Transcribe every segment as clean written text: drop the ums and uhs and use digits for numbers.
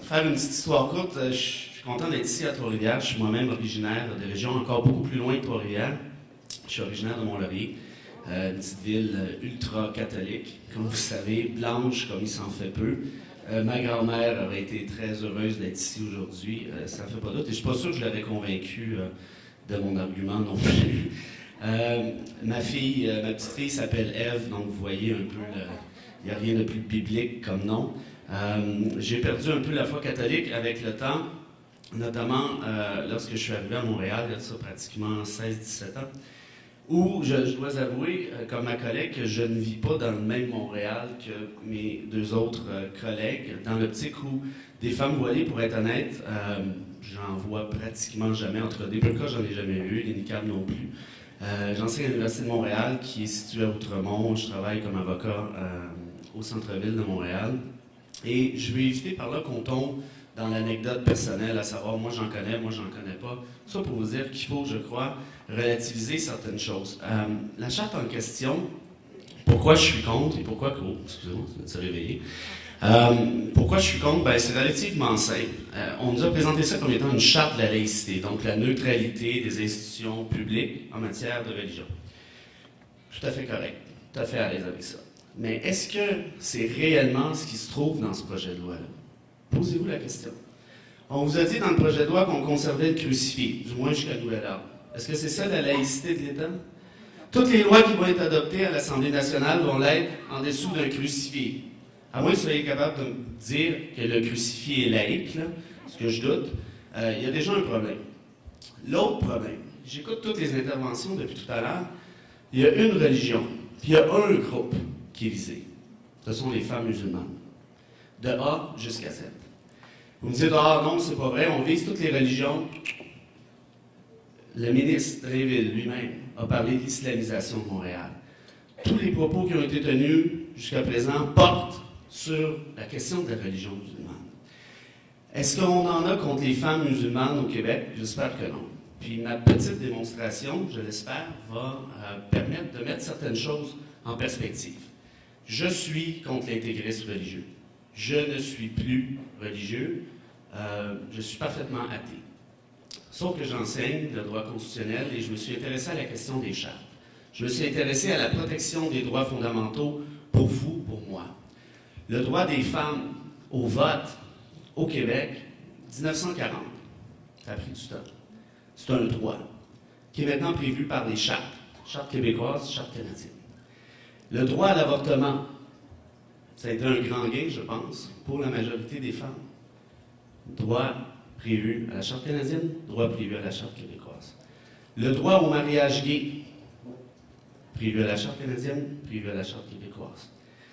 faire une petite histoire courte, je suis content d'être ici à Trois-Rivières. Je suis moi-même originaire de régions encore beaucoup plus loin que Trois-Rivières. Je suis originaire de Mont-Laurier, une petite ville ultra-catholique, comme vous savez, blanche comme il s'en fait peu. Ma grand-mère aurait été très heureuse d'être ici aujourd'hui, ça ne fait pas doute. Et je ne suis pas sûr que je l'aurais convaincue de mon argument non plus. Ma petite fille s'appelle Ève, donc vous voyez un peu, il n'y a rien de plus biblique comme nom. J'ai perdu un peu la foi catholique avec le temps, notamment lorsque je suis arrivé à Montréal, il y a ça pratiquement 16-17 ans, où je dois avouer, comme ma collègue, que je ne vis pas dans le même Montréal que mes deux autres collègues, dans l'optique où des femmes voilées, pour être honnête, j'en vois pratiquement jamais. Entre des peu de cas, j'en ai jamais vu, les niqabs non plus. J'enseigne à l'Université de Montréal, qui est située à Outremont. Je travaille comme avocat au centre-ville de Montréal. Et je vais éviter par là qu'on tombe dans l'anecdote personnelle, à savoir, moi j'en connais pas. Ça pour vous dire qu'il faut, je crois, relativiser certaines choses. La charte en question, pourquoi je suis contre et pourquoi... Oh, excusez-moi, ça vient de se réveiller. Pourquoi je suis contre? Ben, c'est relativement simple. On nous a présenté ça comme étant une charte de la laïcité, donc la neutralité des institutions publiques en matière de religion. Tout à fait correct, tout à fait à l'aise avec ça. Mais est-ce que c'est réellement ce qui se trouve dans ce projet de loi-là? Posez-vous la question. On vous a dit dans le projet de loi qu'on conservait le crucifix, du moins jusqu'à nouvel ordre. Est-ce que c'est ça la laïcité de l'État? Toutes les lois qui vont être adoptées à l'Assemblée nationale vont l'être en dessous d'un crucifix. À moins que vous soyez capable de me dire que le crucifix est laïque, là, ce que je doute, il y a déjà un problème. L'autre problème, j'écoute toutes les interventions depuis tout à l'heure, il y a une religion, puis il y a un groupe qui est visé. Ce sont les femmes musulmanes. De A jusqu'à Z. Vous me dites, ah non, c'est pas vrai, on vise toutes les religions. Le ministre Drainville lui-même a parlé de l'islamisation de Montréal. Tous les propos qui ont été tenus jusqu'à présent portent sur la question de la religion musulmane. Est-ce qu'on en a contre les femmes musulmanes au Québec? J'espère que non. Puis ma petite démonstration, je l'espère, va permettre de mettre certaines choses en perspective. Je suis contre l'intégrisme religieux. Je ne suis plus religieux. Je suis parfaitement athée. Sauf que j'enseigne le droit constitutionnel et je me suis intéressé à la question des chartes. Je me suis intéressé à la protection des droits fondamentaux pour vous, pour moi. Le droit des femmes au vote au Québec, 1940, ça a pris du temps. C'est un droit qui est maintenant prévu par les chartes québécoises, chartes canadiennes. Le droit à l'avortement, ça a été un grand gain, je pense, pour la majorité des femmes. Droit prévu à la charte canadienne, droit prévu à la charte québécoise. Le droit au mariage gay, prévu à la charte canadienne, prévu à la charte québécoise.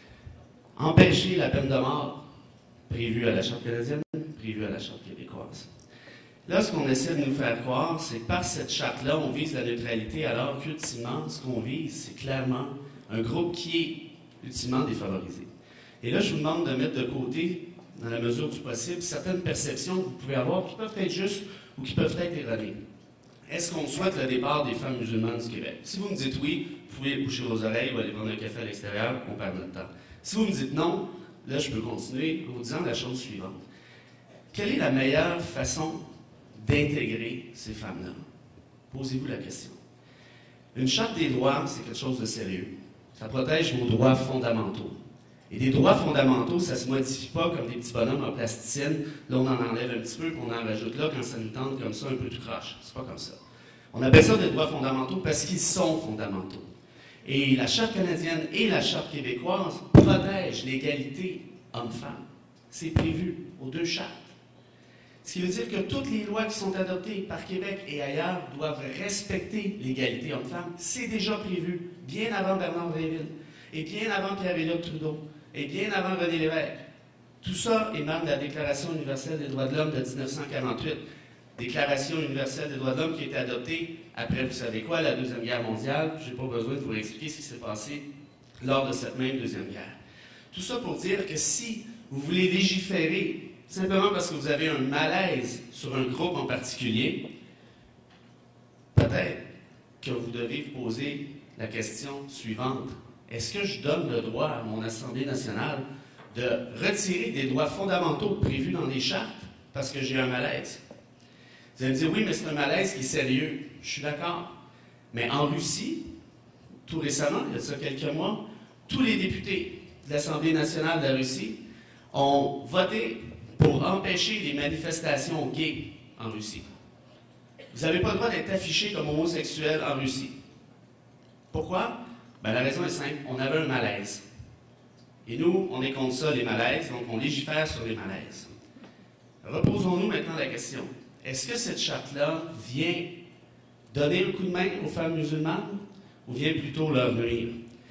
Empêcher la peine de mort, prévu à la charte canadienne, prévu à la charte québécoise. Là, ce qu'on essaie de nous faire croire, c'est que par cette charte-là, on vise la neutralité, alors qu'ultimement, ce qu'on vise, c'est clairement un groupe qui est ultimement défavorisé. Et là, je vous demande de mettre de côté, dans la mesure du possible, certaines perceptions que vous pouvez avoir qui peuvent être justes ou qui peuvent être erronées. Est-ce qu'on souhaite le départ des femmes musulmanes du Québec? Si vous me dites oui, vous pouvez boucher vos oreilles ou aller prendre un café à l'extérieur, on perd notre temps. Si vous me dites non, là, je peux continuer en vous disant la chose suivante. Quelle est la meilleure façon d'intégrer ces femmes-là? Posez-vous la question. Une charte des droits, c'est quelque chose de sérieux. Ça protège vos droits fondamentaux. Et des droits fondamentaux, ça ne se modifie pas comme des petits bonhommes en plasticine. Là, on en enlève un petit peu, puis on en rajoute là quand ça nous tente comme ça, un peu tout croche. C'est pas comme ça. On appelle ça des droits fondamentaux parce qu'ils sont fondamentaux. Et la Charte canadienne et la Charte québécoise protègent l'égalité homme-femme. C'est prévu aux deux chartes. Ce qui veut dire que toutes les lois qui sont adoptées par Québec et ailleurs doivent respecter l'égalité homme-femme. C'est déjà prévu, bien avant Bernard Drainville, et bien avant Pierre-Éliott Trudeau, et bien avant René Lévesque. Tout ça émane de la Déclaration universelle des droits de l'homme de 1948. Déclaration universelle des droits de l'homme qui a été adoptée après, vous savez quoi, la Deuxième Guerre mondiale. Je n'ai pas besoin de vous expliquer ce qui s'est passé lors de cette même Deuxième Guerre. Tout ça pour dire que si vous voulez légiférer simplement parce que vous avez un malaise sur un groupe en particulier, peut-être que vous devez vous poser la question suivante. Est-ce que je donne le droit à mon Assemblée nationale de retirer des droits fondamentaux prévus dans les chartes parce que j'ai un malaise. Vous allez me dire, oui, mais c'est un malaise qui est sérieux. Je suis d'accord. Mais en Russie, tout récemment, il y a ça quelques mois, tous les députés de l'Assemblée nationale de la Russie ont voté pour empêcher les manifestations gays en Russie. Vous n'avez pas le droit d'être affiché comme homosexuel en Russie. Pourquoi? Ben, la raison est simple, on avait un malaise. Et nous, on est contre ça, les malaises, donc on légifère sur les malaises. Reposons-nous maintenant la question. Est-ce que cette charte-là vient donner un coup de main aux femmes musulmanes ou vient plutôt leur nuire?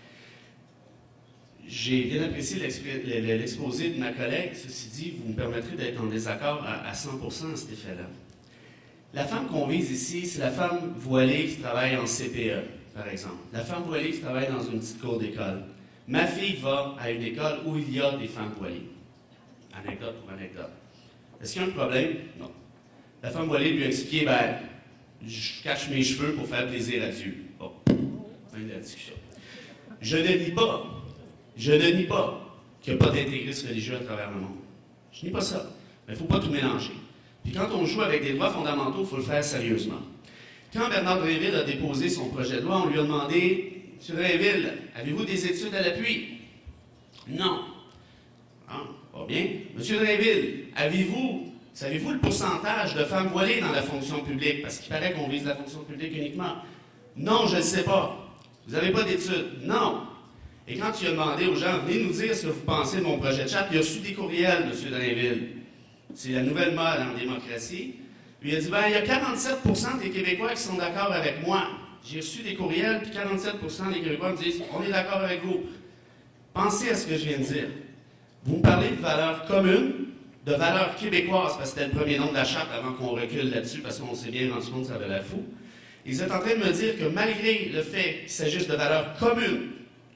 J'ai bien apprécié l'exposé de ma collègue. Ceci dit, vous me permettrez d'être en désaccord à 100% à cet effet-là. La femme qu'on vise ici, c'est la femme voilée qui travaille en CPE, par exemple. La femme voilée qui travaille dans une petite cour d'école. Ma fille va à une école où il y a des femmes voilées. Anecdote pour anecdote. Est-ce qu'il y a un problème? Non. La femme voilée lui a expliqué, ben, je cache mes cheveux pour faire plaisir à Dieu. Bon, fin de la discussion. Je ne nie pas qu'il n'y a pas d'intégrisme religieux à travers le monde. Je nie pas ça. Mais il ne faut pas tout mélanger. Puis quand on joue avec des droits fondamentaux, il faut le faire sérieusement. Quand Bernard Drinville a déposé son projet de loi, on lui a demandé, « M. Drinville, avez-vous des études à l'appui? » Non. Ah, pas bien. « M. Drinville, savez-vous le pourcentage de femmes voilées dans la fonction publique? » Parce qu'il paraît qu'on vise la fonction publique uniquement. « Non, je ne le sais pas. » « Vous n'avez pas d'études? » « Non. » Et quand tu as demandé aux gens, « Venez nous dire ce que vous pensez de mon projet de charte », il a reçu des courriels, M. Drinville. C'est la nouvelle mode en démocratie. Lui, il a dit, ben, il y a 47% des Québécois qui sont d'accord avec moi. J'ai reçu des courriels, puis 47% des Québécois me disent, on est d'accord avec vous. Pensez à ce que je viens de dire. Vous me parlez de valeurs communes, de valeurs québécoises, parce que c'était le premier nom de la charte avant qu'on recule là-dessus, parce qu'on s'est bien rendu compte que ça avait l'air fou. Et vous êtes en train de me dire que malgré le fait qu'il s'agisse de valeurs communes,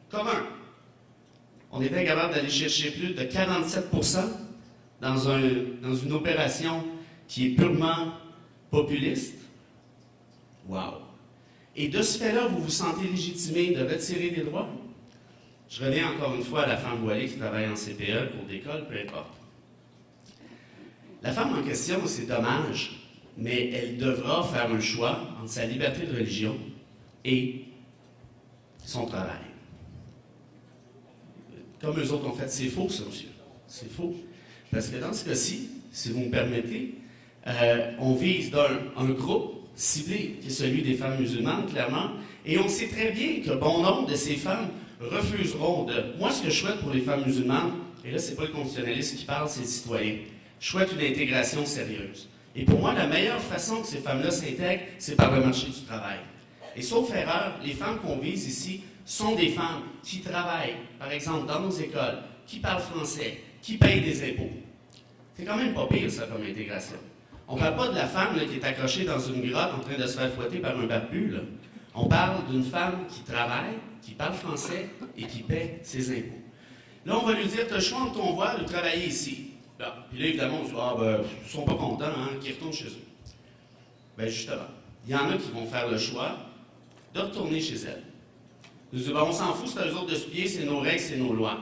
on était capable d'aller chercher plus de 47% dans une opération qui est purement populiste. Wow! Et de ce fait-là, vous vous sentez légitimé de retirer des droits? Je reviens encore une fois à la femme voilée qui travaille en CPE, cours d'école, peu importe. La femme en question, c'est dommage, mais elle devra faire un choix entre sa liberté de religion et son travail. Comme eux autres ont fait, c'est faux, ça, monsieur. C'est faux. Parce que dans ce cas-ci, si vous me permettez, on vise un groupe ciblé, qui est celui des femmes musulmanes, clairement, et on sait très bien que bon nombre de ces femmes refuseront de... Moi, ce que je souhaite pour les femmes musulmanes, et là, c'est pas le constitutionnaliste qui parle, c'est le citoyen, je souhaite une intégration sérieuse. Et pour moi, la meilleure façon que ces femmes-là s'intègrent, c'est par le marché du travail. Et sauf erreur, les femmes qu'on vise ici sont des femmes qui travaillent, par exemple, dans nos écoles, qui parlent français, qui payent des impôts. C'est quand même pas pire, ça, comme intégration. On ne parle pas de la femme là, qui est accrochée dans une grotte en train de se faire fouetter par un barbu. Là. On parle d'une femme qui travaille, qui parle français et qui paie ses impôts. Là, on va lui dire, tu as le choix entre ton voile ou travailler ici. Bon. Puis là, évidemment, on se dit, ah, ben, ils ne sont pas contents, hein, qu'ils retournent chez eux. Bien, justement, il y en a qui vont faire le choix de retourner chez elles. Ils disent, ben, on s'en fout, c'est à eux autres de se plier, c'est nos règles, c'est nos lois.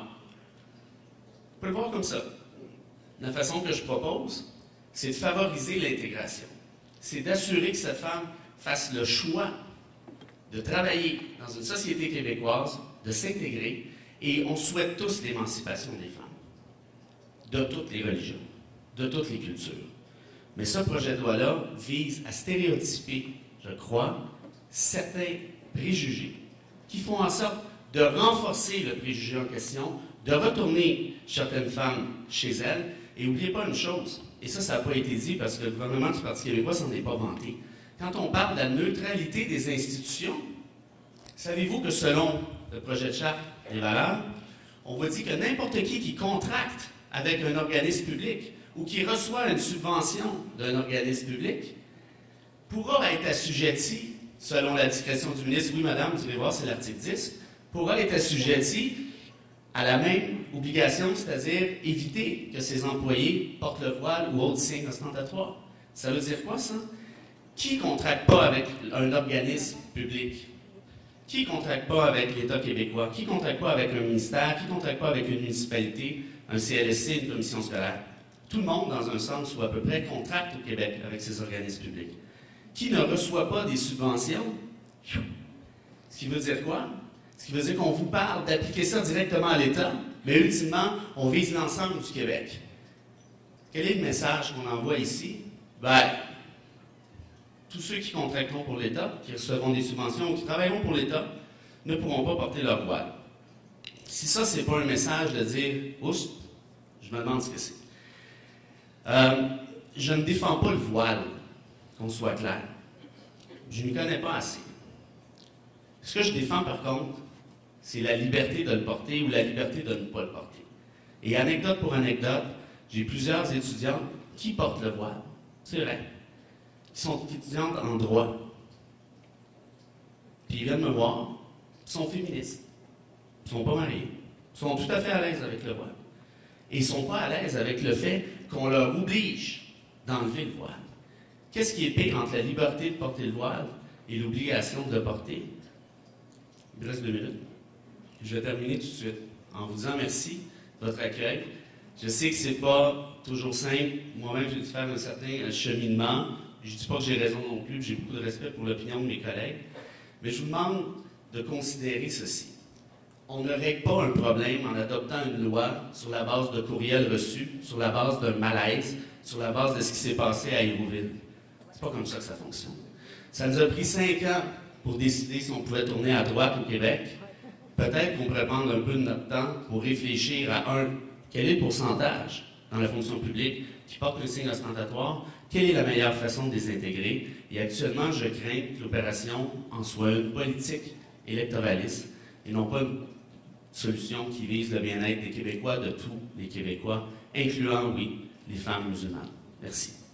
On peut le voir comme ça. La façon que je propose, c'est de favoriser l'intégration. C'est d'assurer que cette femme fasse le choix de travailler dans une société québécoise, de s'intégrer, et on souhaite tous l'émancipation des femmes, de toutes les religions, de toutes les cultures. Mais ce projet de loi-là vise à stéréotyper, je crois, certains préjugés qui font en sorte de renforcer le préjugé en question, de retourner certaines femmes chez elles. Et n'oubliez pas une chose, et ça n'a pas été dit parce que le gouvernement du Parti québécois s'en est pas vanté. Quand on parle de la neutralité des institutions, savez-vous que selon le projet de charte des valeurs, on va dire que n'importe qui contracte avec un organisme public ou qui reçoit une subvention d'un organisme public pourra être assujetti, selon la discrétion du ministre, oui madame, vous allez voir, c'est l'article 10, pourra être assujetti à la même obligation, c'est-à-dire éviter que ses employés portent le voile ou autres signes ostentatoires. Ça veut dire quoi, ça? Qui ne contracte pas avec un organisme public? Qui ne contracte pas avec l'État québécois? Qui ne contracte pas avec un ministère? Qui ne contracte pas avec une municipalité? un CLSC, une commission scolaire. Tout le monde, dans un sens ou à peu près, contracte au Québec avec ces organismes publics. Qui ne reçoit pas des subventions? Ce qui veut dire quoi? Ce qui veut dire qu'on vous parle d'appliquer ça directement à l'État, mais ultimement, on vise l'ensemble du Québec. Quel est le message qu'on envoie ici? Ben, tous ceux qui contracteront pour l'État, qui recevront des subventions ou qui travailleront pour l'État, ne pourront pas porter leur voile. Si ça, c'est pas un message de dire « oust », je me demande ce que c'est. Je ne défends pas le voile, qu'on soit clair. Je ne m'y connais pas assez. Ce que je défends, par contre, c'est la liberté de le porter ou la liberté de ne pas le porter. Et anecdote pour anecdote, j'ai plusieurs étudiantes qui portent le voile. C'est vrai. Qui sont étudiantes en droit. Puis ils viennent me voir, ils sont féministes, ils ne sont pas mariés, ils sont tout à fait à l'aise avec le voile. Et ils ne sont pas à l'aise avec le fait qu'on leur oblige d'enlever le voile. Qu'est-ce qui est pire entre la liberté de porter le voile et l'obligation de le porter? Il me reste 2 minutes. Je vais terminer tout de suite en vous disant merci de votre accueil. Je sais que ce n'est pas toujours simple. Moi-même, j'ai dû faire un certain cheminement. Je ne dis pas que j'ai raison non plus, j'ai beaucoup de respect pour l'opinion de mes collègues. Mais je vous demande de considérer ceci. On ne règle pas un problème en adoptant une loi sur la base de courriels reçus, sur la base d'un malaise, sur la base de ce qui s'est passé à Hérouville. C'est pas comme ça que ça fonctionne. Ça nous a pris 5 ans pour décider si on pouvait tourner à droite au Québec. Peut-être qu'on pourrait prendre un peu de notre temps pour réfléchir à quel est le pourcentage dans la fonction publique qui porte un signe ostentatoire, quelle est la meilleure façon de les intégrer. Et actuellement, je crains que l'opération en soit une politique électoraliste et non pas une solution qui vise le bien-être des Québécois, de tous les Québécois, incluant, oui, les femmes musulmanes. Merci.